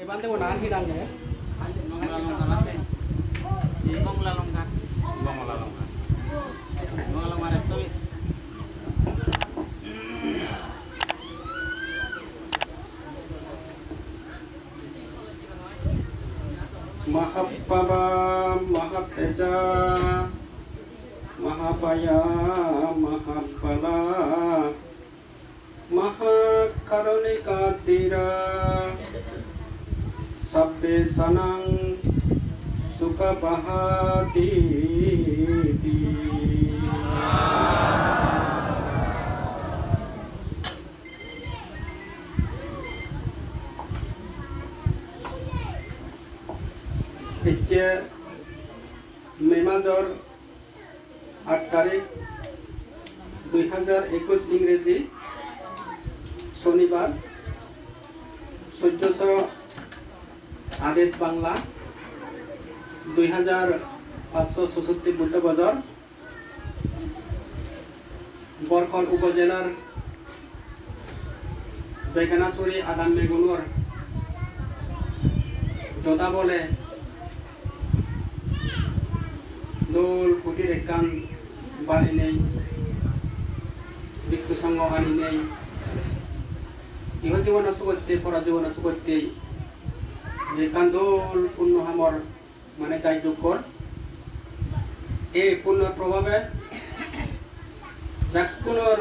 bante ko naan hidang ya. Mahapapa Mahateja Mahapaya Mahapala Mahakarunikatira Sabbe Sanang Sukapahati হচ্ছে মে মাসের ৮ তারিখ ২০২১ ইংরেজি শনিবার ১৪০০ আদেশ বাংলা ২৫৬৬ বুদ্ধ বছর বরকল উপজেলার বেগানাছড়ি আদান মেগুনোর যোদা বলে দোল কুটির একান বাড়ি নেই ভিক্ষু সংঘ আনি নেই ইহ জীবন সুগত্যে পর জীবন সুগত্যে যে কান দোল পূর্ণ হামর মানে যাই যোগ্যর এই পূর্ণ প্রভাবে ব্যাকুণর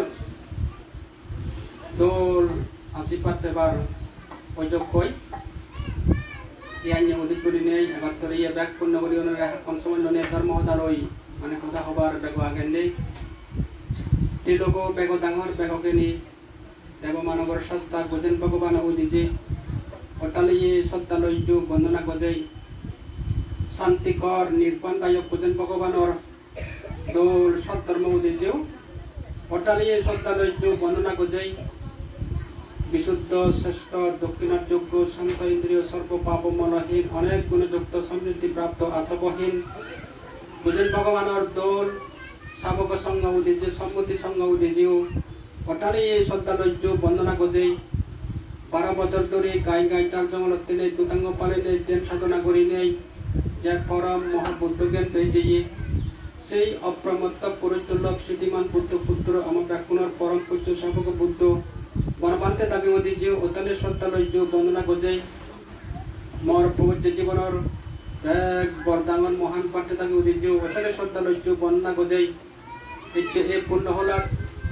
দোল আশীর্বাদ দেবার অযোগ্যই ইয়ানি অধিক করি নেই এবার তোর ইয়ে ব্যাগ পূর্ণ করি কম সময় ননে ধর্ম হতারই মানে কথা হবার বেগ আগেন নেই তিলোক বেগ ডাঙর বেগকে নি দেব মানবর সস্তা গোজেন ভগবান উদিজে অটালিয়ে সত্যালয় যুগ বন্দনা গজেই শান্তিকর নির্বাণদায়ক গোজেন ভগবানর দোল সৎধর্ম উদিজেও অটালিয়ে সত্যালয় যুগ বন্দনা গজেই বিশুদ্ধ শ্রেষ্ঠ দক্ষিণাযোগ্য শান্ত ইন্দ্রিয় সর্ব পাপমলহীন অনেক গুণযুক্ত সমৃদ্ধি প্রাপ্ত আসবহীন বুঝেন ভগবানের দোল শাবক সঙ্গ উদিজে সম্মতি সঙ্গ উদিজিও অটালি এই শ্রদ্ধালজ্জ বন্দনা গজেই 12 বছর ধরে গাই গাই চার জঙ্গলতে নেই দুতাঙ্গ পালে নেই ধ্যান সাধনা করি নেই যার পরম মহাবুদ্ধ জ্ঞান পেয়ে যাইয়ে সেই অপ্রমত্ত পরিচল্লক সিদ্ধিমান বুদ্ধ পুত্র আমার ব্যাকুণর পরম পূজ্য শাবক বুদ্ধ বনবান্তে তাকে মধ্যে যে অতলে শ্রদ্ধালজ্জ বন্দনা গজেই মর পবিত্র জীবনের এক বরদাঙ্গন মহান পাঠে তাকে উদিজ্য অতলে শ্রদ্ধালজ্জ বন্দনা গজেই এ পূর্ণ হলার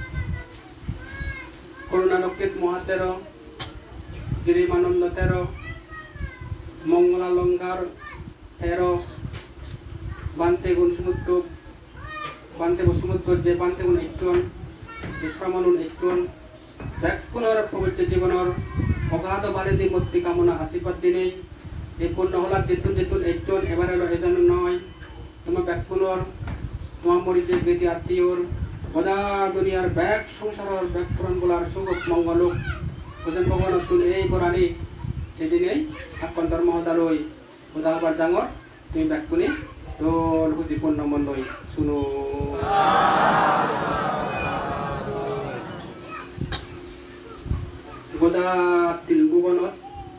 করুণা লক্ষিত মহাতের গিরিমানন্দ 13 মঙ্গলালঙ্কার 13 বান্তে গুণ সমুদ্র বান্তে বসুমুদ্র যে বান্তে গুণ একজন বিশ্রামনুন একজন ব্যাকুণর পবিত্র জীবনের অগাধ বারিদি মূর্তি কামনা আশীর্বাদ দিনে এই পূর্ণ হলার যেতুন যেতুন একজন এবার হলো এজন নয় তোমার ব্যাকুণর তোমার মরিজে বেদি আত্মীয়র বদা দুনিয়ার ব্যাগ সংসারের ব্যাগ পুরাণ বলার সুখ মঙ্গলক ভোজন ভগবান তুল এই বরানি সেদিনেই আপন ধর্ম হদালই বদা হবার জাঙর তুমি ব্যাকুণে দোল হুদি পূর্ণ মন্ডই শুনো গোদা তিলভুবনত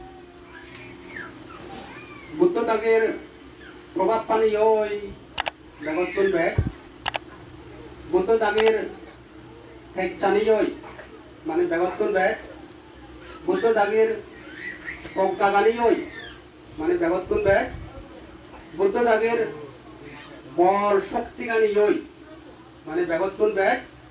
বুদ্ধ তাগের প্রভাব পানি ওই জগৎ তুলবে বুদ্ধ তাগের ঠেক চানি ওই মানে জগৎ তুলবে বুদ্ধ তাগের প্রজ্ঞা গানি ওই মানে জগৎ তুলবে বুদ্ধ তাগের বল শক্তি গানি ওই মানে জগৎ তুলবে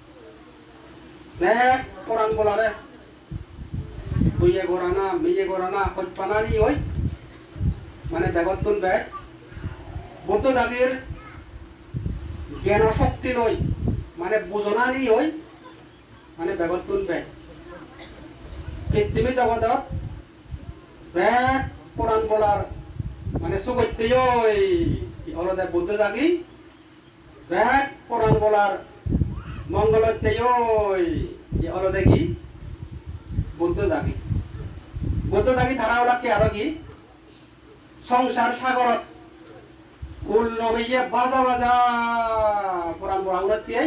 ব্যাগ কোরআন বলারে তুইয়ে গোরানা মিয়ে গোরানা খোঁজ পানানি ওই মানে ব্যাগত তুলবে বুদ্ধ দাগের জ্ঞান শক্তি নয় মানে বুঝনানি ওই মানে ব্যাগত তুলবে পৃথিবী জগৎ ব্যাগ কোরআন বলার মানে সুগত্যে ওই অলদে বুদ্ধ দাগি ব্যাগ কোরআন বলার মঙ্গলতে ওই অলদে কি বুদ্ধ দাগি বুদ্ধ দাগি ধারা হলা কি আরো কি সংসার সাগরত ফুল নবইয়ে বাজা বাজা কোরআন পড়া উড়াতে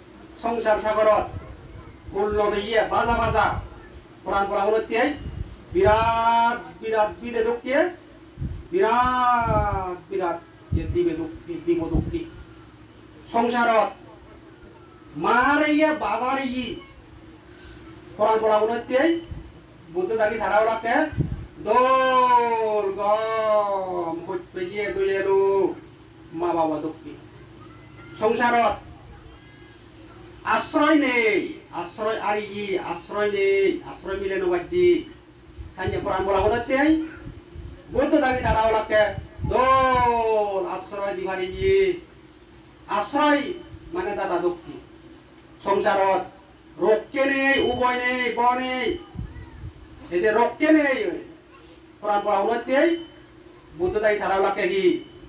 সংসার সাগরত ফুল নবইয়ে বাজা বাজা কোরআন পড়া উড়াতে বিরাট বিরাট বিদে দুঃখে বিরাট বিরাট দিবে দুঃখী দিব দুঃখী সংসারত মারে ইয়ে বাবারে ই কোরআন পড়া বলতে বুদ্ধ দাগি ধারাও রাখে দোল গম হচ্ছে গিয়ে দুয়েরু মা বাবা দুঃখী সংসারত আশ্রয় নেই আশ্রয় আর ই আশ্রয় নেই আশ্রয় মিলে নবাজি সাইনে কোরআন বলা বলতে বুদ্ধ দাগি ধারাও রাখে দোল আশ্রয় দিবারি ই আশ্রয় মানে দাদা দুঃখী সংসারত রক্ষে নেই উভয় নেই বন নেই এই যে রক্ষে নেই কোরআন পড়া হচ্ছে বুদ্ধ দায়ী ধারাও লাগে কি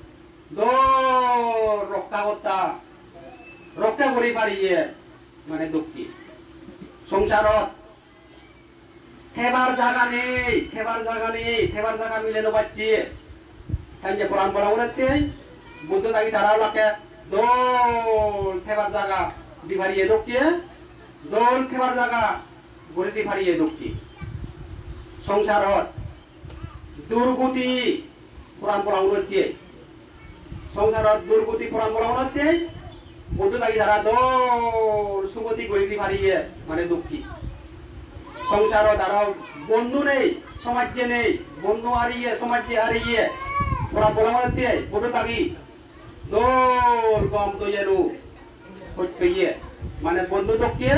রক্ষা কর্তা রক্ষা করি পারিয়ে মানে দুঃখী সংসারত থেবার জায়গা নেই থেবার জায়গা নেই থেবার জায়গা মিলে পাচ্ছি সাইজে কোরআন পড়া হচ্ছে বুদ্ধ দায়ী ধারাও লাগে দোল থেবার জায়গা দিভারিয়ে দক্ষিয়ে দোল থেবার জায়গা গড়ে দিভারিয়ে দক্ষি সংসারত দুর্গতি কোরআন পড়া হচ্ছে সংসারত দুর্গতি কোরআন পড়া হচ্ছে বুদ্ধ দাগি ধারা দোল সুগতি গড়ে দিভারিয়ে মানে দুঃখী সংসারত আর বন্ধু নেই সমাজে নেই বন্ধু হারিয়ে সমাজে হারিয়ে কোরআন পড়া হচ্ছে বুদ্ধ দাগি দোল গম দইয়েরু হচ্ছে ইয়ে মানে বন্ধু দক্ষিয়ে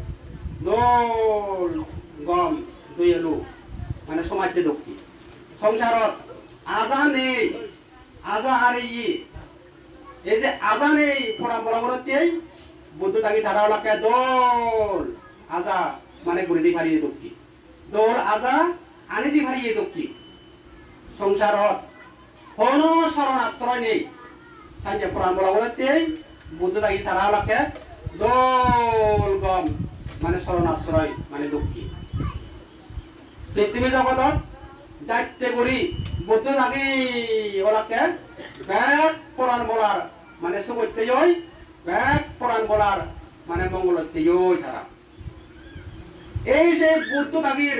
দোল গম দইয়েরু মানে সমাজে দক্ষি সংসারত আজা নেই আজা আর ই এই যে আজা নেই পড়া বরাবরতে বুদ্ধ দাগি ধারা লাগে দোল আজা মানে গুড়ি দি ভারিয়ে দক্ষি দোল আজা আনি দি ভারিয়ে দক্ষি সংসারত কোনো শরণ আশ্রয় নেই সাইজে কোরআন বলা বলতে বুদ্ধ দাগি ধারা লাগে দোল গম মানে শরণ আশ্রয় মানে দুঃখী পৃথিবী জগতত যাইতে করি বুদ্ধ দাগি ওলাকে ব্যাগ কোরআন বলার মানে সুগত্যে ওই ব্যাগ কোরআন বলার মানে মঙ্গলতে ওই তারা এই যে বুদ্ধ দাগির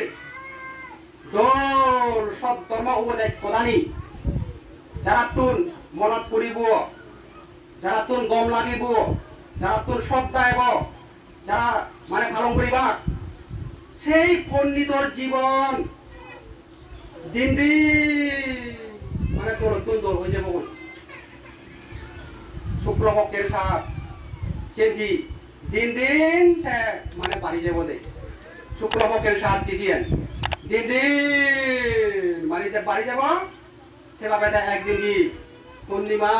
দোল সব ধর্ম উপদেশ প্রদানী যারা তুন মনত করিব যারা তুন গম লাগিব যারা তুন শ্রদ্ধা আইব যারা মানে পালন করিবা সেই পণ্ডিতর জীবন দিন দিন মানে তোর দোল হয়ে যাব শুক্লপক্ষের সাথ কেজি দিন দিন সে মানে পারি যাব দে শুক্লপক্ষের সাথ দিছিলেন দিন দিন মানে যে বাড়ি যাব সেভাবে একদিন কি পূর্ণিমা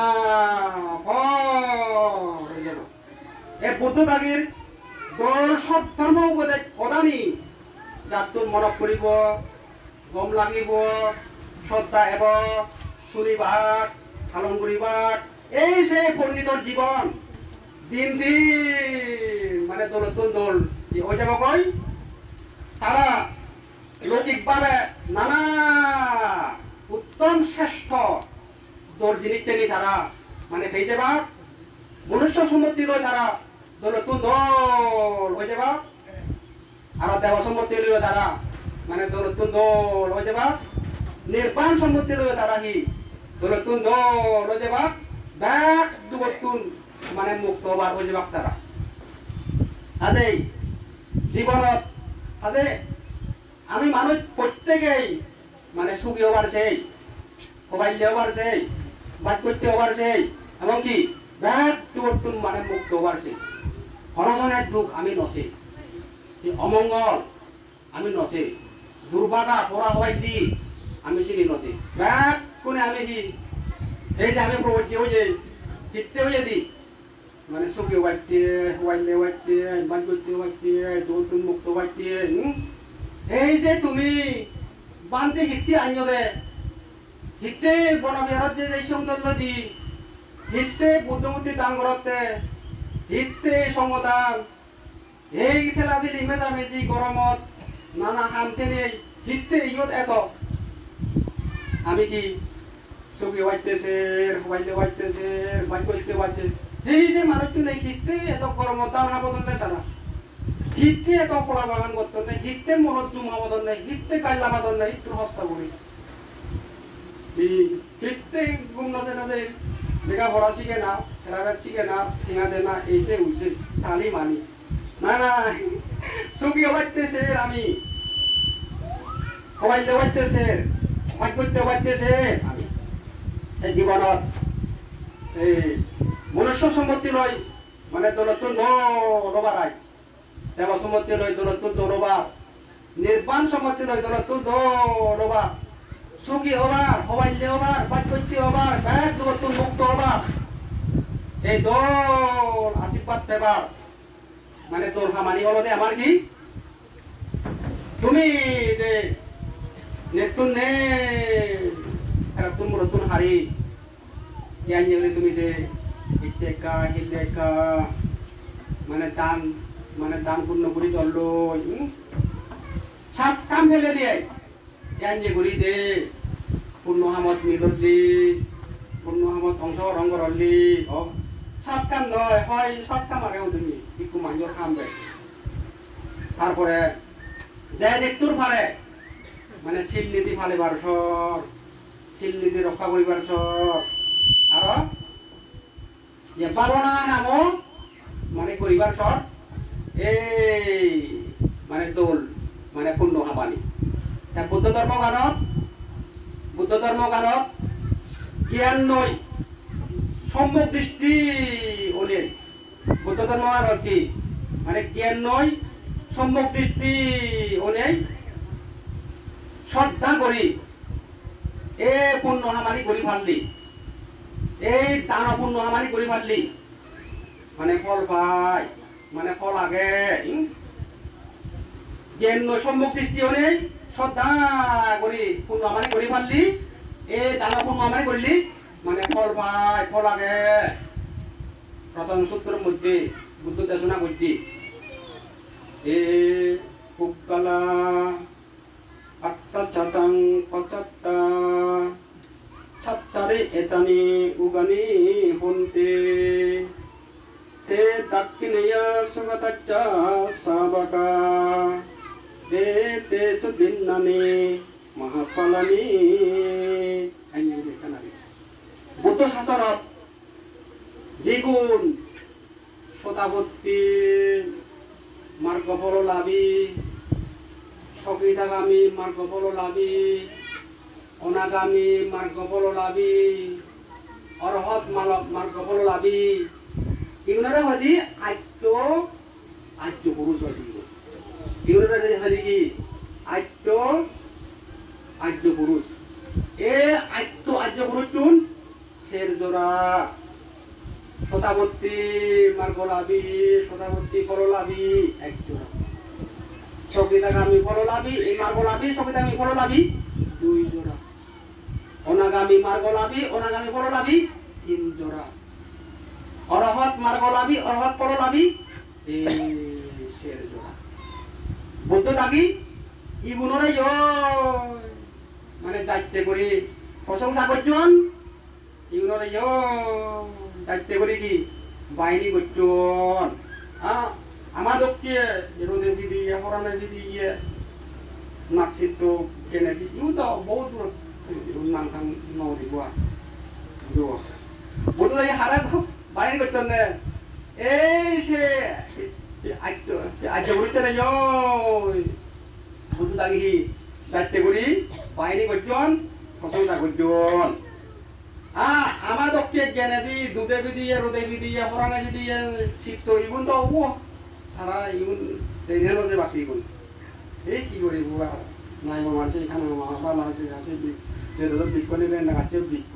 হয়ে যাব এই বুদ্ধ দাগির দোল সব ধর্ম উপদেশ প্রদানী যার তোর মনত কৰিব গম লাগিব শ্রদ্ধা এব শুনিবাক পালন করিবাক এই যে পণ্ডিতর জীবন দিন দিন মানে দোলতুন দোল হয়ে যাব কই তারা লৌকিকভাবে নানা উত্তম শ্রেষ্ঠ দোল জিনিস চেনি তারা মানে পেয়ে যাবা মনুষ্য সম্মতি লয় তারা দোলতুন দোল হয়ে যাবা আর দেব সম্মতি লইও তারা মানে দোলতুন দোল হয়ে যাবা নির্বাণ সম্মতি লইও তারা হি দোলতুন দোল হয়ে যাবা ব্যাগ দুবতুন মানে মুক্ত হবার হয়ে যাবা তারা আদে জীবনত আদে আমি মানুষ প্রত্যেকেই মানে সুখী হবার সেই মোবাইল হবার সেই বাদ করতে হবার সেই এমনকি ব্যাগ দুবতুন মানে মুক্ত হবার সেই হনজনের দুঃখ আমি নছে অমঙ্গল আমি নছে দুর্বাটা পড়া হওয়াই দি আমি চিনি নছে ব্যাগ কোনে আমি কি এই যে আমি প্রবৃত্তি হয়ে যাই জিততে হয়ে দি মানে সুখে হওয়াইতে হওয়াইলে হওয়াইতে বান করতে হওয়াইতে দৌতুন মুক্ত হওয়াইতে এই যে তুমি বানতে হিতে আনিও দে হিতে বনবিহারত যে সৌন্দর্য দি হিতে বুদ্ধমূর্তি দান করতে হিতে সমদান এই খেলা দিলি মেজামেজি গরমত নানা হামতে নেই হিতে ইয়ত এত আমি কি সুখী হইতেছে হইলে হইতেছে বাই করতে হইতেছে এই যে মানুষটি নেই হিতে এত গরমত দান হাবদলে তারা হিতে এত কলা বাগান করতে নেই হিতে মনত জুমাবাদন নেই হিতে কাল্লাবাদন নেই তোর হস্তা করি হিতে গুম নজে নজে লেখা পড়া শিখে না খেলাটা শিখে না ঠিঙা দে না এইসে উঠছে তালি মানি না না সুখী হবাইতেছে আমি সবাই দেওয়াইতেছে সবাই করতে হবাইতেছে আমি জীবনত এই মনুষ্য সম্পত্তি লয় মানে দৌলতুন দৌড়বারায় দেব সম্পত্তি লয় দৌলতুন দৌড়বা নির্বাণ সম্পত্তি লয় দৌলতুন দৌড়বা সুখী হবার হবাইলে হবার পাঁচ করতে হবার ব্যাগ দৌলতুন মুক্ত হবার এই দৌল আশীর্বাদ পেবার মানে তোর হামানি হলো দে আমার কি তুমি যে নেতুন নে তুমি নতুন হারি জ্ঞান যেগুলি তুমি যে ইটেকা হিলেকা মানে দান পূর্ণ করে চললো সাত কাম ফেলে দিয়ে জ্ঞান যে ঘুরি দে পূর্ণ হামত মিললি পূর্ণ হামত অংশ রঙ্গ রলি সাত কাম নয় হয় সাত কাম আগেও তুমি একটু মানুষ কাম দেয় তারপরে যে দেখতুর পারে মানে শিল নীতি ফালে বারসর শিল নীতি রক্ষা করিবার আর যে পারনা নাম মানে করিবার সর এই মানে দোল মানে পূর্ণ হাবানি বুদ্ধ ধর্ম গানত জ্ঞান নয় সম্যক দৃষ্টি ওদের বুদ্ধ ধর্ম আর কি মানে জ্ঞান নয় সম্যক দৃষ্টি ওদের শ্রদ্ধা করি এ পূর্ণ হামানি করি ফাললি এই দান পূর্ণ হামানি করি ফাললি মানে ফল পাই মানে ফল আগে জ্ঞান সম্যক দৃষ্টি হলে শ্রদ্ধা করি পূর্ণ হামানি করি ফাললি এই দান পূর্ণ হামানি করলি মানে ফল পাই ফল আগে প্রথম সূত্রের মধ্যে বুদ্ধ দেশনা করছি এ পুক্কালা আত্মচাতাং পচাত্তা ছাত্তারে এতানি উগানি হন্তে তে দাক্ষিণেয়া সুগতাচ্চা সাবাকা তে তে সুদিন্নানি মহাফলানি বুদ্ধ শাসনত যেগুণ শতাবর্তী মার্গফল লাভী সকিতাগামী মার্গফল লাভী অনাগামী মার্গফল লাভী অরহত মার্গফল লাভী এগুলোরা হয়তো আর্য পুরুষ হয়তো এগুলোরা হয়তো কি আর্য পুরুষ এ আর্য পুরুষ চুন শের জোড়া শতাবর্তী মার্গ লাভী শতাবর্তী ফল লাভী এক জোড়া সকিতাগামী ফল লাভী এই মার্গ লাভী সকিতাগামী ফল লাভী দুই জোড়া অনাগামী মার্গ লাভী অনাগামী ফল লাভী তিন জোড়া অরহত মার্গ লাভী অরহত ফল লাভী শের জোড়া বুদ্ধ দাগি ইগুণরে মানে যাইতে করে প্রশংসা করছেন ইগুণরে যাইতে করে কি বাহিনী করছেন আমাদেরকে রোদের দিদি হরানের দিদি ইয়ে নাকশিত কেনে দিদি ইউ তো বহুত দূর নামথাং নদী গোয়া বুদ্ধ দাগি হারা বাহিনী করছেন না এই সে আজ বলছে না বুদ্ধ দাগি যাইতে করি বাহিনী করছেন প্রশংসা করছেন আমাদেরকে জ্ঞানে দি দুধে বিদিয়ে রোদে বিদিয়ে হরানে বিদিয়ে শীত ইগুন তো ও সারা ইগুন হল যে বাকি ইগুন এই কি করি বুয়া নাই মামার সেই খানা মামা বালা আছে আছে যে রোদ বিক্ষ নেবে না গাছে বিক্ষ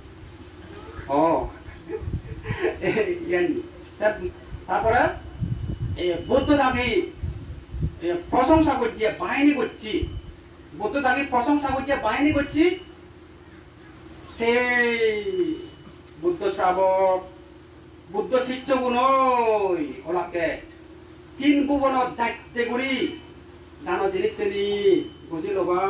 তারপরে বুদ্ধ দাগি প্রশংসা করছি বাহিনী করছি বুদ্ধ দাগি প্রশংসা করছি বাহিনী করছি সেই বুদ্ধ শ্রাবক বুদ্ধ শিষ্য গুণ ওলাকে তিন ভুবনত যাইতে করি দানো জিনিস চেনি বুঝি লবা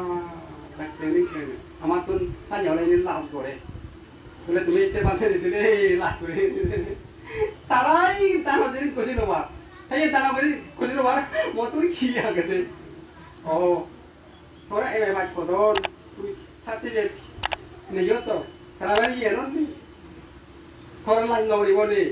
আমার তো সানি হলে লাভ করে বলে তুমি ইচ্ছে বাঁধে দিলে লাভ করে তারাই দানো জিনিস বুঝি লবা hay ta nào cái nó bảo một túi kia cái gì ồ thôi em mày phải của tôi sát thế này này nhớ tôi thằng nào gì nó thôi lạnh ngầu đi bọn đi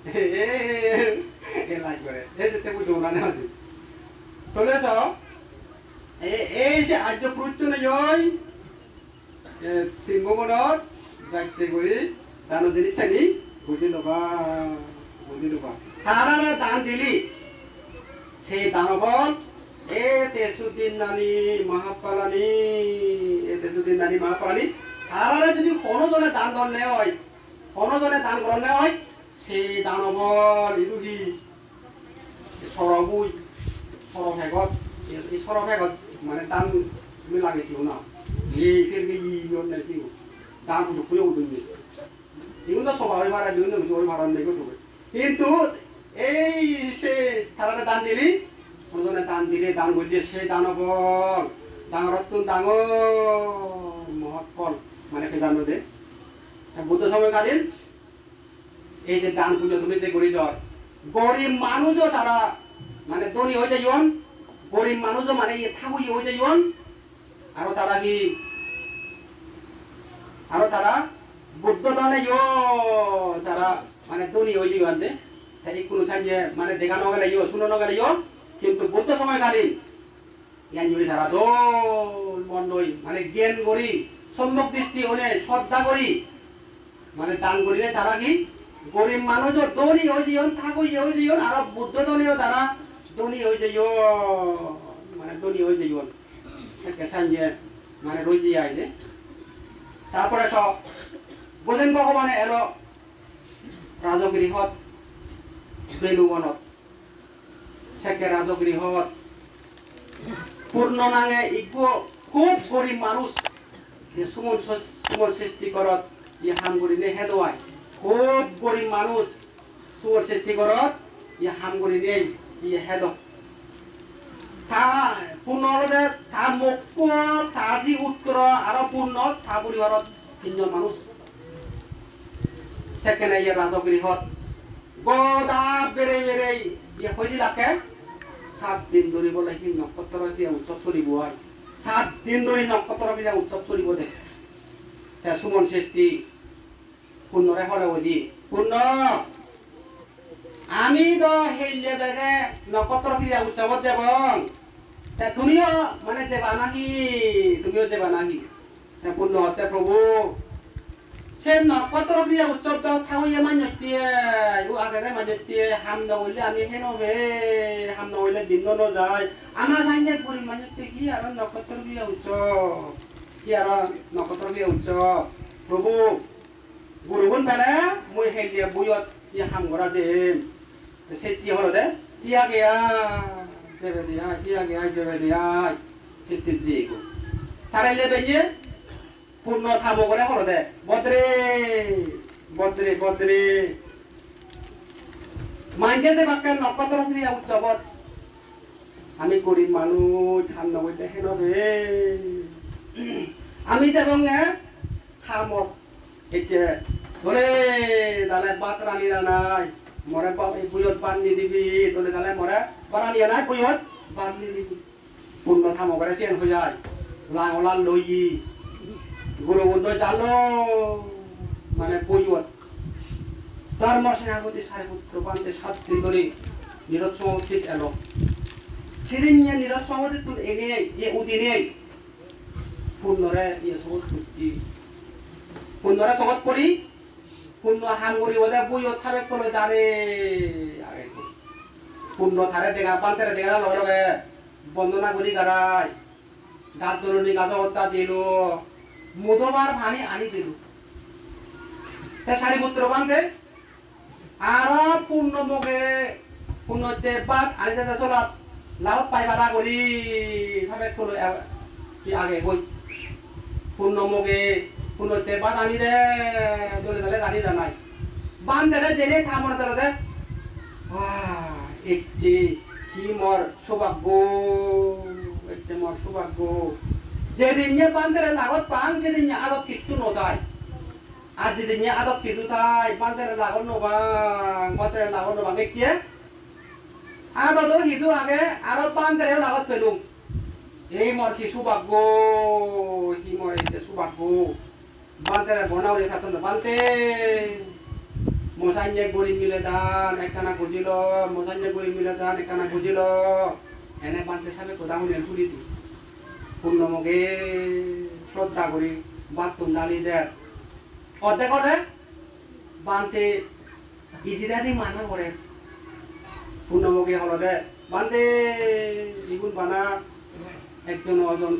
lạnh rồi đấy sẽ tiếp tục làm nào đi thôi lấy sao sẽ ăn cho fruit cho nó rồi tìm có nó dạy tìm cái gì ta nó gì chạy đi buồn nó ba thà đàn đi সেই দানবন তেসুদ্দিন নানি মহাপালানি তারা যদি কোনোজনে দান দণ্ডে হয় কোনোজনে দান গ্রহণে হয় সেই দানবন ইদুহি সরবুই সরভেগত এই সরভেগত মানে দান তুমি লাগিছিল না এই তেরকে ইয়ন নাইছিল দান দুপুরে উদুনি এগুলো তো সবাই ভাড়া দিন ওই ভাড়া নেই কিন্তু এই সে তারা দান দিলি কোনজনে দান দিলে দান বললে সেই দানবর ডাঙরত্তুন ডাঙর মহৎ ফল মানে কে জানো দে বুদ্ধ সময়কালীন এই যে দান পুজো তুমি যে করি যাও গরিব মানুষও তারা মানে ধনী হয়ে যাইন গরিব মানুষও মানে থাকুই হয়ে যাইন আরো তারা কি আরো তারা বুদ্ধ দানে তারা মানে ধনী হয়ে যাইন দে এই কোনো সাইজে মানে দেখানো গেলে শুনানো গেলে কিন্তু বুদ্ধ সময়কালীন জ্ঞান জুড়ি তারা দোল মন্ডই মানে জ্ঞান করি সম্যক দৃষ্টি হলে শ্রদ্ধা করি মানে দান করিলে তারা কি গরিব মানুষও ধনী হয়ে যাইন থাকুই হয়ে যাইন আর বুদ্ধ ধনীও তারা ধনী হয়ে যাই মানে ধনী হয়ে যাইন সাইজে মানে রয়ে যায় যে তারপরে সব বোঝেন ভগবানে এলো রাজগৃহত বেলুবনত সেকে রাজগৃহত পূর্ণ নাঙে ইগো খুব গরিব মানুষ সুমন সৃষ্টি করত ই হামগুড়িনে হেদোয়াই খুব গরিব মানুষ সুমন সৃষ্টি করত ই হামগুড়িনে ই হেদ তা পূর্ণ হলে তা মুক্ত তা জি উত্তর আরো পূর্ণ তা পরিবারত তিনজন মানুষ সেকেন্ড ইয়ে রাজগৃহত গদা বেড়ে বেড়ে ইয়ে হয়ে লাখে 7 দিন ধরে বলে কি নক্ষত্র দিয়ে উৎসব চলিব হয় 7 দিন ধরে নক্ষত্র দিয়ে উৎসব চলিব দে তা সুমন সৃষ্টি পূর্ণরে হলে ওজি পূর্ণ আমি তো হেললে বেগে নক্ষত্র দিয়ে উৎসবত যাব তা তুমিও মানে যাবা নাকি তুমিও যাবা নাকি পূর্ণ হতে প্রভু সে নক্ষত্র দিয়ে উৎসব তো থাকুই মানতে আগে মানতে হাম নইলে আমি হেন বে হাম নইলে দিন ন যায় আমার সাইনে পুরি মানতে কি আর নক্ষত্র দিয়ে উৎসব কি আর নক্ষত্র দিয়ে উৎসব প্রভু গুরুগুণ পেলে মই হেলিয়া বইয়ত কি হাম করা যে সে কি হলো দে টিয়া গেয়া দেবে দিয়া টিয়া গেয়া দেবে দিয়া সৃষ্টি জিগো তারাইলে বেজে পূর্ণ থামো করে হলো দে বদ্রে বদ্রে বদ্রে মাইজে যে বাক্যের নক্ষত্র ক্রিয়া উৎসবত আমি গরিব মানুষ ধান নবই দেখে নবে আমি যেমন থামক একে ধরে দালে বাত রানি নাই মরে বুয়ত বান্ধি দিবি ধরে দালে মরে বারানি নাই বুয়ত বান্ধি দিবি পূর্ণ থামো করে চেন হয়ে যায় লাং লাল লই গুরু বন্ধু জানো মানে বইয়ত ধর্ম সেনাপতি সারিপুত্র পান্তে 7 দিন ধরে নিরজ সমাধিত এলো সেদিন নিরজ সমাধিত এনে যে উদিনে পূর্ণরে ইয়ে সমাজ করছি পূর্ণরে সমাজ করি পূর্ণ হাম করি ওদের বইয়ত সাবেক করে দাঁড়ে পূর্ণ থারে দেখা পান্তেরে দেখা লগে লগে বন্দনা করি গাড়ায় গাছ দলনি গাছ হত্যা দিল মুদবার ভানি আনি দিল সারিপুত্র বান্ধে আর পূর্ণ মুখে পূর্ণ যে বাদ আনি দিতে চলাত লাভত পাইবারা করি সাবেক করে কি আগে কই পূর্ণ মুখে পূর্ণ যে বাদ আনি দে দলে দলে আনি জানাই বান্ধে দেনে থামনে দলে দে একটি কি মোর সৌভাগ্য একটি মোর সৌভাগ্য যেদিন বান্ধের লাগত পাং সেদিন আদত কিছু নদায় আর যেদিন আদত কিছু তাই বান্ধের লাগত নবাং বান্ধের লাগত নবাং একটি Ada tuh hidu age arab bandere lagot pelung. Ei mor ki subaggo hi mor ite subaggo. Bandere bonau re katun bante. Mosanje guri miledan ekana gujilo mosanje guri miledan ekana gujilo. Ene bante sabe kodamu nen tulitu. Purnomoge শ্রদ্ধা করি বাতুন দালিদের অর্ধে করে বানতে ইজিরাদি মানা করে পূর্ণমুখী হলদে বানতে দ্বিগুণ বানা একজন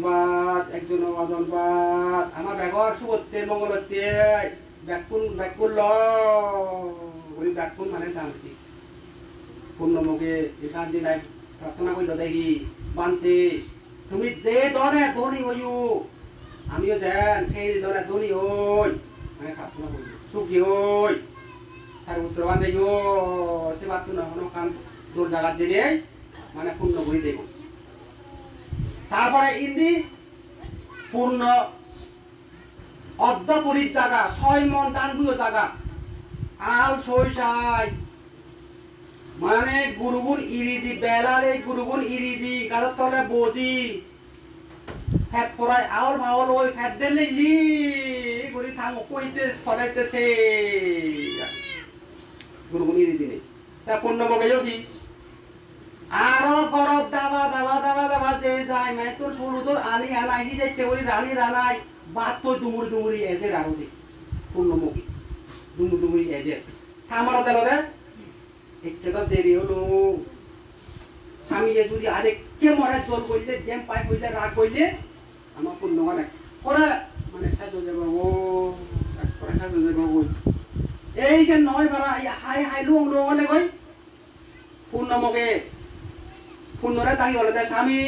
অজনবাদ আমার ব্যাগর সুবত্তে মঙ্গলতে ব্যাকুল ওই ব্যাকুল মানে জানতি পূর্ণমুখী এখান দিন প্রার্থনা করল দেখি বানতে তুমি যে দরে ধনী হইও আমিও যেন সেই দরে ধনী হই মানে প্রার্থনা করি সুখী হই তার উত্তর বান্ধে সে প্রার্থনা হন কান দূর জায়গা দিলে মানে পূর্ণ করে দেব তারপরে ইন্দি পূর্ণ অর্ধপুরীর জায়গা 6 মন দানবীয় জায়গা আল সইসাই মানে গুরুগুণ ইরিদি বেলারে গুরুগুণ ইরিদি কাদের তলে বজি ফ্যাট পড়ায় আউল ভাউল ওই ফ্যাট দিলে লি গুরি থামো কইতে ফলাইতেছে গুরুগুণ ইরিদি নেই তা পূর্ণমকে যদি আরো গরব দাবা যে যায় মানে তোর শুরু তোর আনি আনাই হি যাইতে বলি রানী রানাই বাত তো দুমুরি এজে রাখো দে পূর্ণমুখী দুমুরি এজে থামানো দিল রে ইচ্ছেটা দেরি হলো স্বামী যদি আরে কে মরে জল করলে জ্যাম পাই করলে রাগ করলে আমার পূর্ণ মানে ওরা মানে সাজো দেব ও করে সাজো দেব ওই এই যে নয় বাবা হাই লুং হলে কই পূর্ণমকে পূর্ণরে তাই হলে দে স্বামী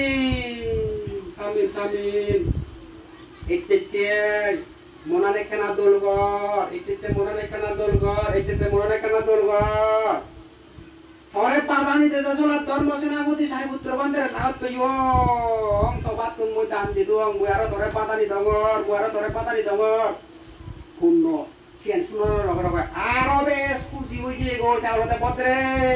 ইচ্ছে মনানে কেনা দোলগর ইচ্ছে মনানে কেনা দোলগর ইচ্ছে মনানে কেনা দোলগর থরে পাদানি দেদা জলা ধর্ম সেনাপতি সারিপুত্র বান্ধের লাগাত কইও অং তো বাত তুম মই দান দি দুং মই আরো থরে পাদানি দঙর পূর্ণ সিয়ান শুনো রগর আরো বেশ খুশি হই গিয়ে গো তাহলে পত্রে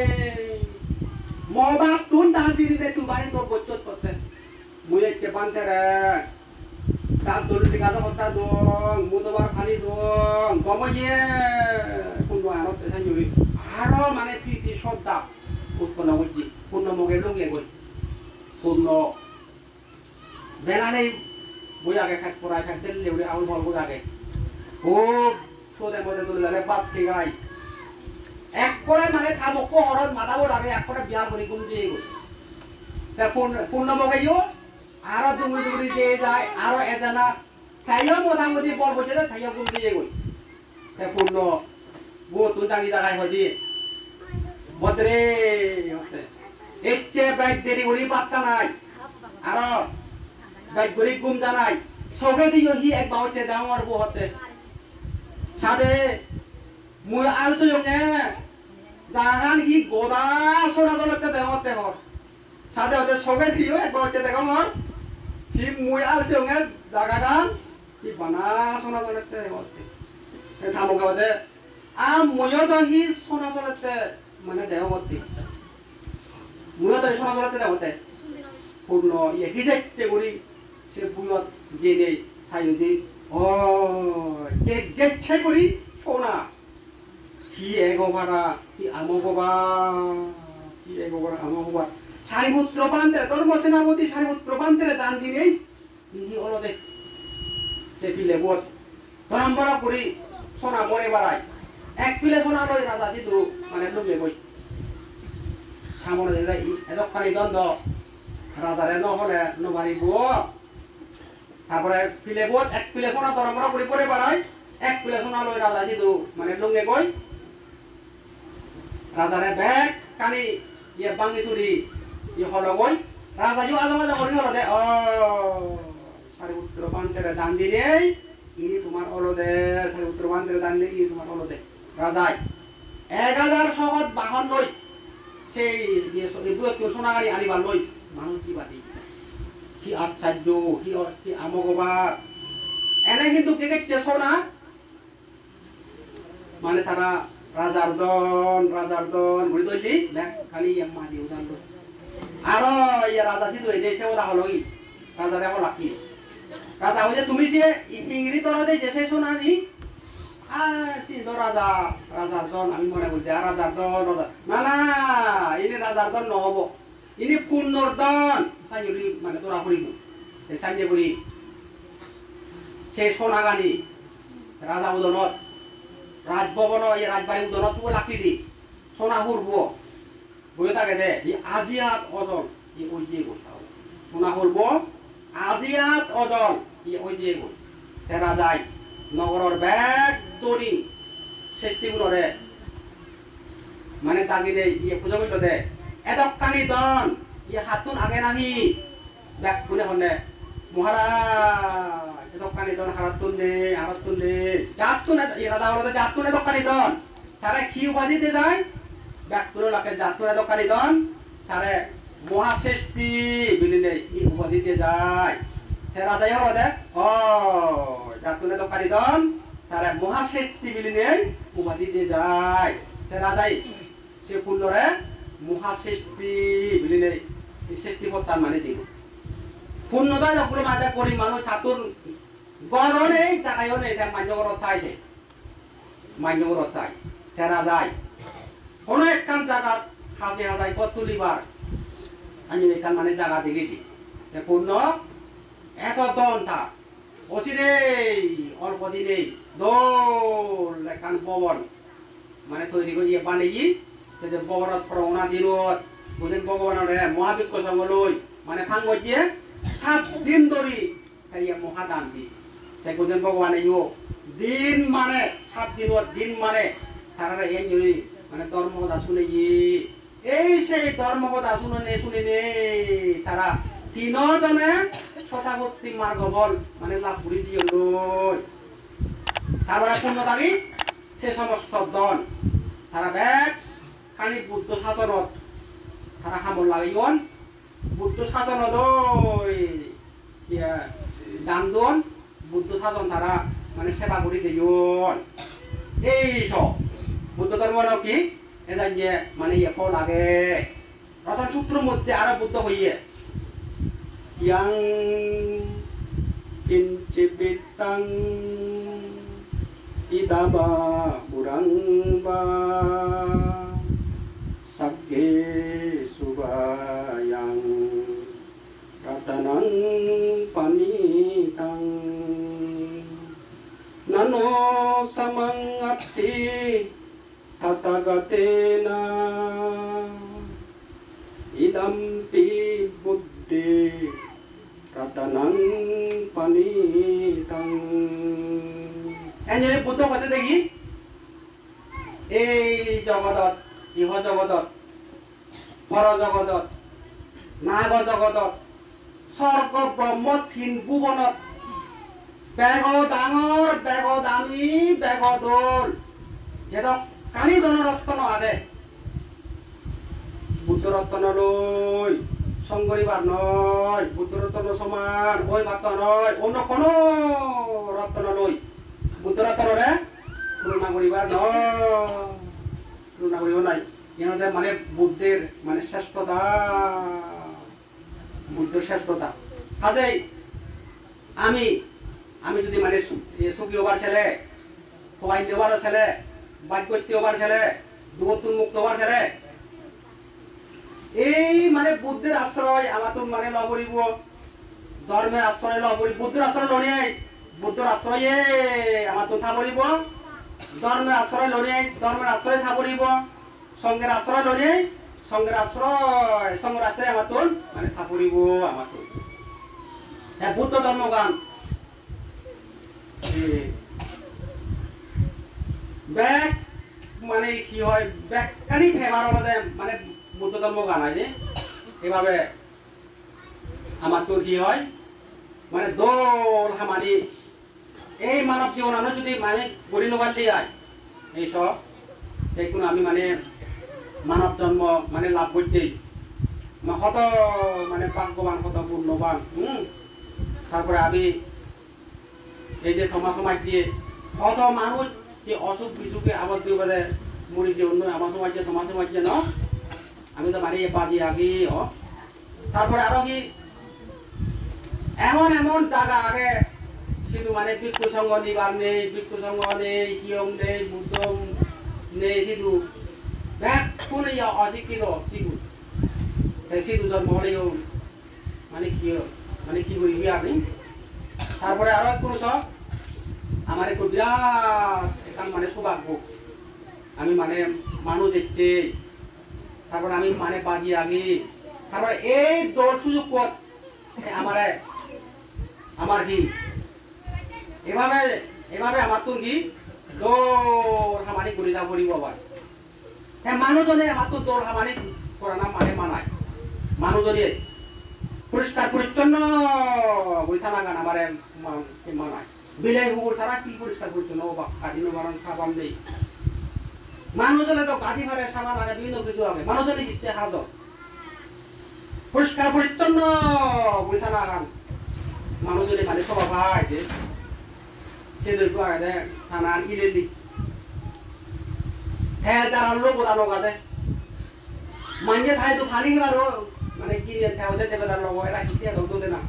মবাত তুন দান দি দে তু বাড়ি তোর বচ্চত করতে মই এচ্ছে বান্ধের তার দলটি কালো হতা দং মুদবার খালি দং গময়ে পূর্ণ আরো তেসাই জুরি আরো মানে প্রীতি শ্রদ্ধা উৎপন্ন হচ্ছে পূর্ণমুখে লুঙ্গে গই পূর্ণ বেলা নেই বই আগে খাট পড়ায় খাট দিলে উড়ে আউল বল বই আগে খুব সোদের মধ্যে তুলে যাবে বাপ ঠিক আই এক করে মানে থামক হরদ মাথা বড় আগে এক করে বিয়া করি গুম দিয়ে গই তা পূর্ণমুখেও আরো দুমুরি দিয়ে যায় আরো এজানা তাইও মোটামুটি বল বসে তাইও গুম দিয়ে গই তা পূর্ণ গো তুই জানি জায়গায় হয় দিয়ে বদরে ইচ্ছে ব্যাগ দেরি উড়ি পাত্তা নাই আর ব্যাগ গরি গুম জানাই সবে দিও হি এক বাউতে ডাঙর বউ হতে সাদে মুই আলছো ইনে জাগান হি গোদা সোনা দলতে দেওতে হর সাদে হতে সবে দিও এক বাউতে দেখামর হি মুই আলছো ইনে জাগাগান হি বানা সোনা দলতে হতে থামোকে হতে ময়ো তো হি সোনা জলতে মানে দেহমতি ময়ো তো সোনা জলতে দেহতে পূর্ণ ইয়ে হিজেতে করি সে বুয়ত জেনে সাইদি ও গেছে করি সোনা কি এগোবারা কি আমগোবা সারিপুত্র পান্তে ধর্ম সেনাপতি সারিপুত্র পান্তে দান দিনেই ইনি অলদে সে পিলে বস ধরম্বরা করি সোনা বয়ে বাড়ায় এক পিলে সোনা লই রাজা সিধু মানে লুকে কই সামনে যাই এদখানি দ্বন্দ্ব রাজারে নহলে নবারিব তারপরে পিলে বোধ এক পিলে সোনা ধরম্বরা করি পরে বাড়ায় এক পিলে সোনা লই রাজা সিধু মানে লুকে কই রাজারে ব্যাগ কানি ইয়ে বাঙ্গি চুরি ইয়ে হলো কই রাজা যু আজমা করি হলো দে ও সারিপুত্র পান্তের দান দিলে ইনি তোমার অলদে সারিপুত্র পান্তের দান দিলে ইনি তোমার অলদে রাজাই 1000 শগত বাহন লই সেই সোনা গাড়ি আনিবার লই মানুষ কি বাতি কি আশ্চর্য কি আমগবার এনে কিন্তু কে সোনা মানে তারা রাজার দন ঘুরি দইলি দেখ খালি মাদি উদান আর রাজা সি দই দেশে ওরা হলো রাজারে হলো কি রাজা হইছে তুমি যে ইংরি তোরা দেই যে শোনা নি সিদ্ধ রাজার দন আমি মনে করছি আর রাজার দন না না ইনি রাজার দন নহব ইনি পুণ্যর দন তাই মানে তোরা করিব সাইজে করি সে সোনাগানি রাজা উদনত রাজভবন রাজবাড়ি উদনত তুই লাকি দি সোনা হুরব বই থাকে দে আজিয়াত অজন ওই যে গোটাও সোনা হুরব আজিয়াত অজন ওই যে গো রাজাই নগরের ব্যাগ দড়ি শেষ্টি গুণরে মানে তাগি দে পূজা করল দে এদকানি দন হাতুন আগে নাহি ব্যাগ গুণে হলে মহারাজ এদকানি দন হারাতুন দে জাতুন রাজা হলো জাতুন এদকানি দন তারে কি উপাধি দে যায় ব্যাগ গুলো লাকে জাতুন এদকানি দন তারে মহাশেষ্টি বিলিনে ই উপাধি দিয়ে যায় রাজাই হলো দে ও জাতুনে দকারি দন তারা মহাশেষ্টি বিলিনে উপাধি দিয়ে যায় রাজাই সে পুণ্যরে মহাশেষ্টি বিলিনে শেষ্টি পত্তার মানে দিব পুণ্য দয় পুরো মাঝে করি মানুষ ঠাকুর গড় নেই জায়গায়ও নেই মান্যগর থাই দে মান্যগর থাই রাজাই কোনো একখান জায়গা হাতে হাজাই কত তুলিবার আমি এখান মানে জায়গা দেখেছি পুণ্য এত দন থা অসিরে অল্প দিনে দোল এখান ভবন মানে তৈরি করে বানিয়ে ভবনত রওনা দিনত বুঝেন ভগবানের মহাবিক্ষ সঙ্গলৈ মানে খাঙ্গ দিয়ে 7 দিন ধরে মহাদান দি তাই বুঝেন ভগবানে দিন মানে 7 দিন মানে তারা এই মানে ধর্মকথা শুনে এই সেই ধর্মকথা শুনে তারা তিনজনে শতাবর্তী মার্গ বল মানে লাভ করি দিয়ে তারপরে পূর্ণতারী সে সমস্ত দন তারা ব্যাগ খালি বুদ্ধ শাসনত তারা হামল লাগিন বুদ্ধ শাসনত দান দন বুদ্ধ শাসন তারা মানে সেবা করি দিয়ন এই সব বুদ্ধ ধর্ম কি এটা যে মানে ফল লাগে প্রথম সূত্র মধ্যে আরো বুদ্ধ হইয়ে yang incipitang idaba burangba sagge subayang ratanang panitang nano samangati tatagatena idampi buddhi ratanang panitang এনে বুদ্ধ কথা দেখি এই জগতত ইহ জগতত পর জগতত নাগ জগতত স্বর্গ ব্রহ্ম থিন ভুবনত বেগ ডাঙর বেগ দামী বেগ দোল যেটা কানি ধন রত্ন আগে বুদ্ধ রত্ন লই সংগরিবার নয় বুদ্ধ রত্ন সমান ওই মাত্র নয় অন্য কোন রত্ন লই বুদ্ধ রত্নরে তুলনা করিবার নয় তুলনা করিব নাই এনাদের মানে বুদ্ধের মানে শ্রেষ্ঠতা বুদ্ধের শ্রেষ্ঠতা কাজেই আমি যদি মানে সুখী হবার ছেলে সবাই দেবার ছেলে বাক্য হবার ছেলে দুগতুন মুক্ত হবার ছেলে এই মানে বুদ্ধের আশ্রয় আমার তো মানে লবরিব ধর্মের আশ্রয় লবরিব বুদ্ধের আশ্রয় লনে বুদ্ধের আশ্রয়ে আমার তো থাবরিব ধর্মের আশ্রয় লনে ধর্মের আশ্রয় থাবরিব সঙ্গের আশ্রয় লনে সঙ্গের আশ্রয় আমার তো মানে থাবরিব আমার তো হ্যাঁ বুদ্ধ ধর্মগান ব্যাগ মানে কি হয় ব্যাগ কানি ফেমার মানে বুদ্ধ ধর্ম গান হয় যে এভাবে আমার তোর কি হয় মানে দোল হামানি এই মানব জীবন আমি যদি মানে গড়ি নবার দিয়ে আয় এইসব দেখুন আমি মানে মানব জন্ম মানে লাভ করতেই কত মানে ভাগ্যবান কত পূর্ণবান তারপরে আমি এই যে সমাজ দিয়ে কত মানুষ যে অসুখ বিসুখে আবদ্ধ করে মুড়ি যে অন্য আমার সমাজে তোমার সমাজে ন আমি তো মানে বাজি আগে তারপরে আরো কি এমন এমন জায়গা আগে শুধু মানে ভিক্ষু সংঘ নিবার নেই ভিক্ষু সংঘ নেই কিয়ম নেই বুদ্ধ নেই শুধু কোনো অধিকৃত শিশু শিশু জন্ম হলেও মানে কি করি আপনি তারপরে আরো কোনো সব আমার একটু বিরাট এখান মানে সৌভাগ্য আমি মানে মানুষ দেখছি তারপরে আমি মানে বাজি আগে তারপরে এই দৌড় সুযোগ পথ আমার কি এভাবে এভাবে আমার তোর কি দৌড় হামানি করে যা করিব আবার হ্যাঁ মানুষজনে আমার তো দৌড় হামানি করা না মানে মানায় মানুষজনে পরিষ্কার পরিচ্ছন্ন বইথানা গান আমার মানায় বিলাই হুকুর তারা কি পরিষ্কার পরিচ্ছন্ন বা কাঠিন্য মারান সাবান নেই মানুষজনে তো গাড়ি ভাড়ে সাবান আগে বিভিন্ন কিছু হবে মানুষজনে জিততে হাজর পরিষ্কার পরিচ্ছন্ন বইথানা গান মানুষজনে মানে সবাই ভাই যে সেদের তো আগে থানা ইলে দিক হ্যাঁ যারা লোক ওরা লোক আছে মাইনে খাই তো ফালি হিবারও মানে কি ওদের দেবে তার লোক এরা কিতে লোক তোলে না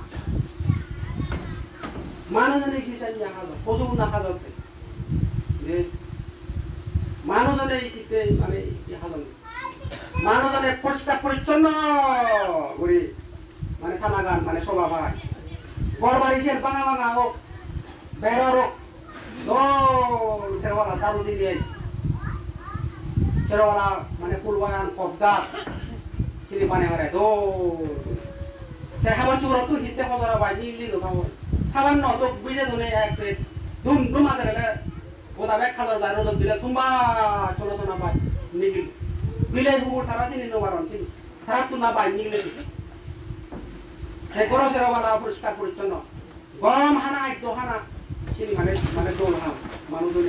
মানুষজনে কি চাই না খাওয়া পশু না খাওয়া যে মানুষজনে কিতে মানে কি খাওয়া মানুষজনে পরিষ্কার পরিচ্ছন্ন করে মানে থানা গান মানে সভা ভাই বড় বাড়ি সে ভাঙা ভাঙা হোক বেড়ার হোক সেরওয়ালা দারু দিয়ে সেরওয়ালা মানে ফুলবাগান কবদা সিলি পানে হারে দো দেখাবার চুরা তো হিতে হজরা বাই নিলি তো খাবো সামান্য তো বুঝে ধরে এক প্লেট দুম দুম আদে রে ওটা ব্যাগ খাবার যায় রোদ দিলে সুম্বা ছোট ছোট না পাই নিগি বিলাই হুকুর তারা চিনি নো মারন চিনি তারা তো না পাই নিগলে দিকে এই গরো সেরওয়ালা পরিষ্কার পরিচ্ছন্ন গম হানা একদম হানা চিনি মানে মানে দোল হাম মানুষজনে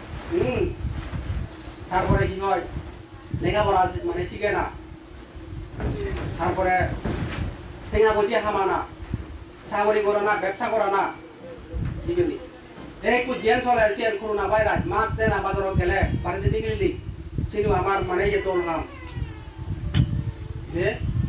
তারপরে কি হয় লেখাপড়া মানে শিখে না তারপরে টেঙা বজিয়া খামা না চাকরি করে না ব্যবসা করা না শিখে নি এই কুজিয়ান চলে সিয়ান করো না বাইরে মাছ দেয় না বাজারত গেলে বাড়িতে দিকে দিক কিন্তু আমার মানে যে দোল হাম যে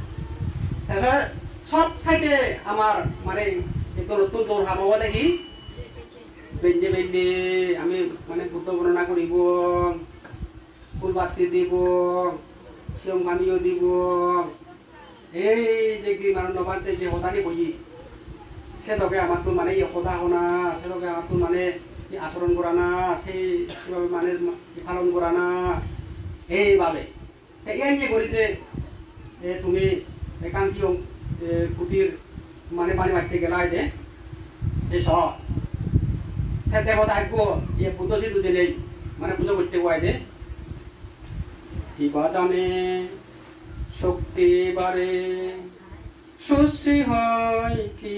সব সাইডে আমার মানে একটু নতুন দোল হাম হবো দেখি বেঞ্জে বেঞ্জে আমি মানে বুদ্ধ বর্ণনা করিব ফুল বাতি দিব শিয়ম গানিও দিব এই দেখি মানে নবান্তে যে হতানি বই সেটাকে আমার তো মানে কথা শোনা সেটাকে আমার তো মানে আচরণ করা না সেই মানে পালন করা না এইভাবে এই যে করিতে তুমি একান্তি কুটির মানে পানি মারতে গেলাই যে এই সব দেবতা আইব ইয়ে পুজো সিদ্ধু দিলেই মানে পুজো করতে পারে কিবা দানে শক্তি বাড়ে সুশ্রী হয় কি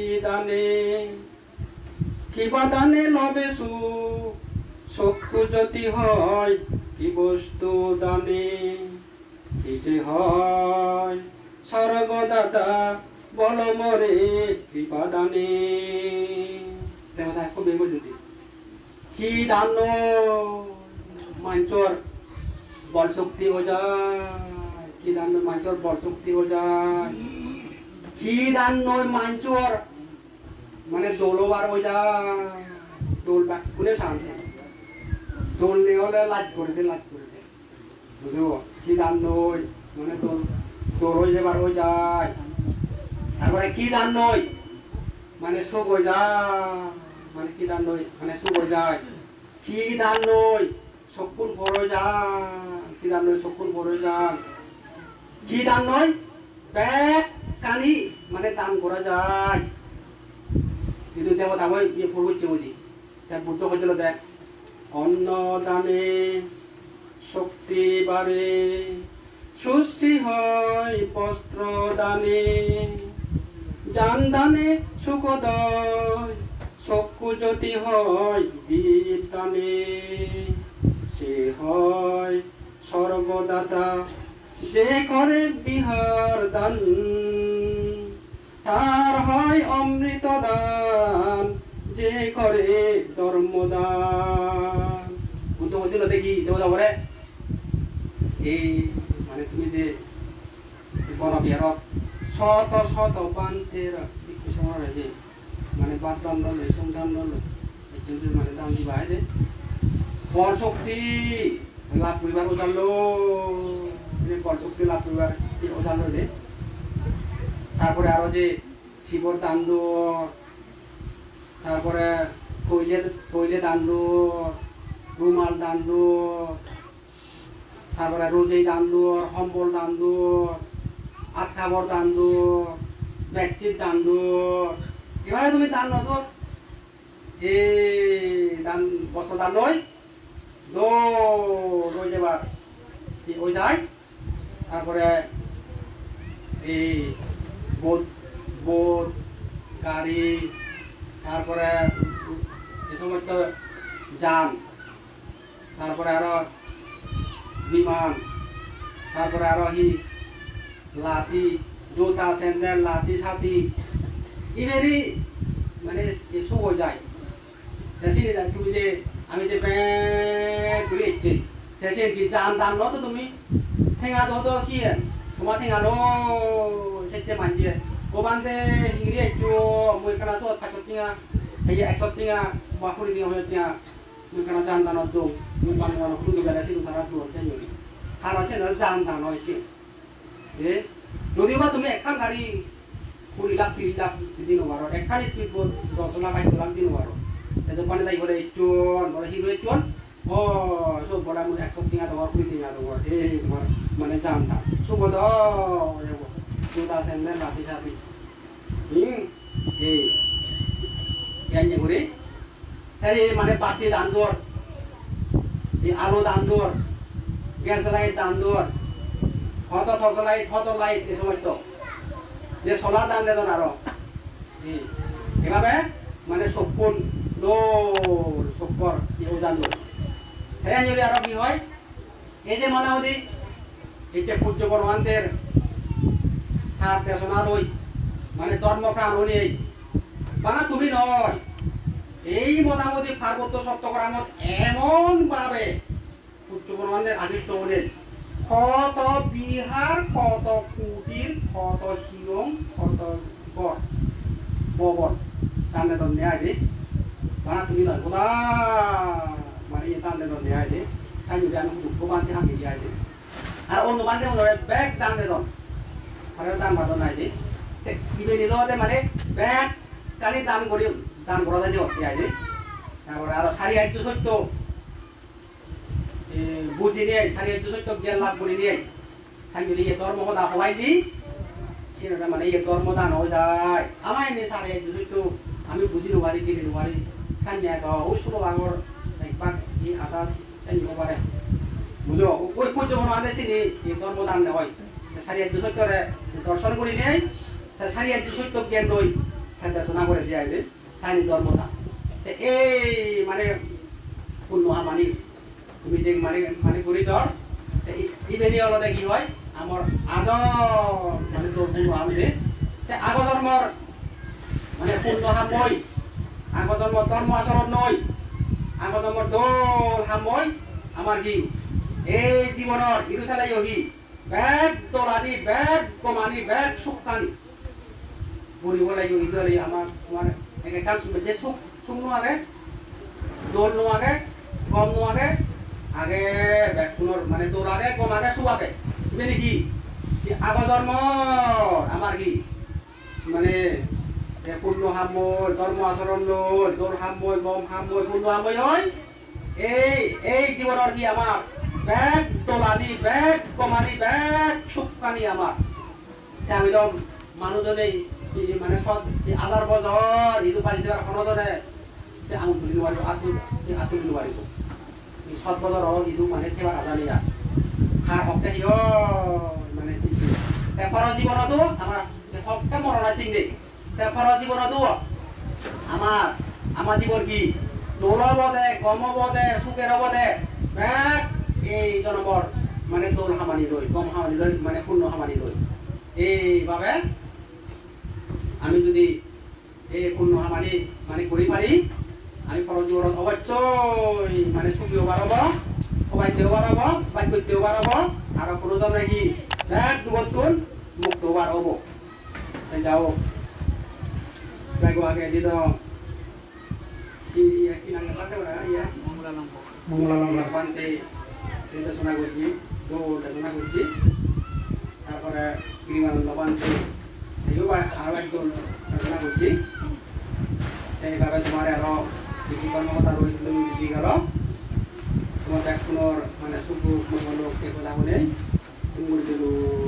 দানে লবে চক্ষু জ্যোতি হয় কি বস্তু দানে কিসে হয় সর্বদাতা বল মরে কৃপা দানে দেবতা একটু বেঙ্গল যদি কি দান মাঞ্চর বল শক্তি হয়ে যায় কি দান মাঞ্চর বল শক্তি হয়ে যায় কি দান নয় মাঞ্চর মানে দোলবার হয়ে যায় দোল ব্যাক কোনে শান্তি দোল নিয়ে হলে লাজ করে দে বুঝলো কি দান নয় মানে দোল দোল হয়ে যাবার হয়ে যায় তারপরে কি দান নয় মানে শোক হয়ে যায় মানে কি দান নয় মানে শোক হয়ে যায় কি দান নয় চকুর বড় যান কি দান নয় চকুর বড় যান কি দান নয় পেট কানি মানে দান করা যায় কিন্তু দেবতা মই ইয়ে ফুল হচ্ছে বুঝি তার বুদ্ধ হয়েছিল দেখ অন্ন দানে শক্তি বাড়ে সুশ্রী হয় বস্ত্র দানে জান দানে সুখদয় চক্ষু জ্যোতি হয় দীপ দানে সে হয় সর্বদাতা যে করে বিহার দান তার হয় অমৃত দান যে করে ধর্মদান বুদ্ধ হচ্ছিল দেখি দেবতা বলে এই মানে তুমি যে বনবিহাৰত শত শত পান্তের কিছুমান যে মানে বাদ দণ্ড সংদান মানে দাম দিবা যে বল শক্তি লাভ করিবার ওজালো বল শক্তি লাভ করিবার ওজালো যে তারপরে আরো যে শিবর দাণ্ড তারপরে কইলে দাণ্ড রুমাল দাণ্ড তারপরে রোজেই দাণ্ড সম্বল দাণ্ড আটকাবর দাণ্ড বেডশিট দাণ্ড এবারে তুমি দান নতো দান বস্ত্র দান লই লই যাবার ওই যায় তারপরে এই বোট বোট গাড়ি তারপরে এই সমস্ত যান তারপরে আরো বিমান তারপরে আরো লাঠি জুতা স্যান্ডেল লাঠি ছাতি ইমেরি মানে এসু হয়ে যায় সেসিনে তুমি যে আমি যে ব্যাগ করে এসছি সেসিন কি জান দান ন তো তুমি ঠেঙা তো কি তোমার ঠেঙা নো সেতে মানছে ওবানতে হিংরি একটু মই কানা তো থাকত টিঙা এই 100 টিঙা বাকুরি দিয়া হয়ে টিঙা মই কানা জান দান তো মই বাংলা হুদু বেলা সিদু সারা তো আছে আর আছে না জান দান হইছে যদিও বা তুমি একখান গাড়ি 20 লাখ 30 লাখ দিন পারো একখান স্পিড বোট 10 লাখ 8 লাখ দিন পারো দোকানে যাই বলে চোন বলে হিরো চোন ও সব বড় আমি 100 টিঙা দেওয়ার 20 টিঙা দেওয়ার এই তোমার মানে জানটা সুবোধ জুতা স্যান্ডেল লাঠি ছাতি এই কেন করে তাই মানে বাতি দান দর এই আলো দান দর গ্যাস লাইট দান দর কত লাইট এই সময় তো যে সোলার দান দেন আরো এভাবে মানে সপ্পন সপ্পর ওজান হ্যাঁ যদি আরো কি হয় এই যে মোটামুটি এই যে পূজ্য বর্মানদের হাত দেশনা রই মানে ধর্মপ্রাণ হলি মানে তুমি নয় এই মোটামুটি পার্বত্য সপ্তগ্রামত এমন ভাবে পূজ্য বর্মানদের আদিত্য হলেন কত বিহার কত কুটির কত শিলং কত গড় ববন টানে দন নেয় দে মানে তুমি নয় গোদা মানে এই টানে দন নেয় দে সাইনি জানো দুঃখ বানতে হাঁকি দিয়ে দে আর অন্য বানতে মনে ব্যাগ টানে দন আর দান বাদন নাই দে ইবে নিলতে মানে ব্যাগ কালি দান করি দান করা যায় হচ্ছে দে তারপরে আর সারি আইতো সত্য বুঝি নিয়ে সারি আইতো সত্য জ্ঞান লাভ করে নিয়ে সাইনি লিয়ে ধর্ম কথা হওয়াই দি সেটা মানে এই ধর্মদান হয়ে যায় আমায় নিয়ে সারি আইতো সত্য আমি বুঝি নোবারি দিলি নোবারি সাইনি আইতো ওই ছোট বাগর একবার এই আদা সাইনি ওবারে বুঝো ওই পূজ্য বর্মানদের সিনি এই ধর্মদান হয় সারি আইতো সত্যরে দর্শন করে নিয়ে সারি আইতো সত্য জ্ঞান লই দেশনা করে দিয়ে আইলে সাইনি ধর্মদান এই মানে পূর্ণ মানি তুমি যে মানে মানে করি ধর ইবেনি অলতে কি হয় আমার আগৰ মানে তোর পূর্ণ আমি আগৰ ধর্মর মানে পূর্ণ হাময় আগৰ ধর্ম ধর্ম আচরণ নয় আগৰ ধর্মর দোল হাময় আমার কি এই জীবনের ইরুথালাই হহি ব্যাগ তোলানি ব্যাগ কমানি ব্যাগ সুখানি পরিবলাই ইদরে আমার তোমার একে কাজ যে সুখ নোয়াগে দৌড় নোয়াগে কম নোয়াগে আগে ব্যাকুনোর মানে দৌড় আগে কম আগে সু আগে তুমি কি আগৰ ধর্ম আমার কি মানে পূর্ণ হাময় ধর্ম আচরণ লই দৌড় হাময় গম হাময় পূর্ণ হাময় হয় এই জীবনের কি আমার ব্যাগ তোলানি ব্যাগ কমানি ব্যাগ সুখানি আমার আমি তো মানুষজনেই মানে আধার বছর ইদু পালি দেওয়ার খনদরে আঙুল তুলি নোৱাৰিব আঁতুলি নোৱাৰিব সৎ বছৰ ইদু মানে কেৱল আজানিয়া সাৰ শক্তি সিও মানে পৰ জীৱনতো আমাৰ শক্তি মৰণা ঠিক দেই পৰ জীৱনতো আমাৰ জীৱন কি দৌড়ব দে গমব দে সুখের হব দে ব্যাগ এই জনমৰ মানে দৌল সামানি লৈ গম সামানি লৈ মানে পূর্ণ সামানি লৈ এইভাবে আমি যদি এই পূর্ণ সামানি মানে কৰি পাৰি আমি পর জীবনত অবশ্যই মানে সুখী হবার হব খোয়াইতেও পারবো বাইক করতেও পারবো আর প্রয়োজন নাকি এক দুবতুন মুক্ত বার হবো যাও যাইগো আগে দিত কি কি নাম পাতে ওরা ইয়া মঙ্গলালম্ব পান্তে নির্দেশনা করছি নির্দেশনা করছি তারপরে গিরিমানন্দ পান্তে এইও আরো একজন নির্দেশনা করছি এইভাবে তোমার আরো কিছু কর্মকর্তা রয়েছিল দিদি গেল তোমার এক পুনর মানে সুখ মঙ্গল কথা বলে তুমি বলছিল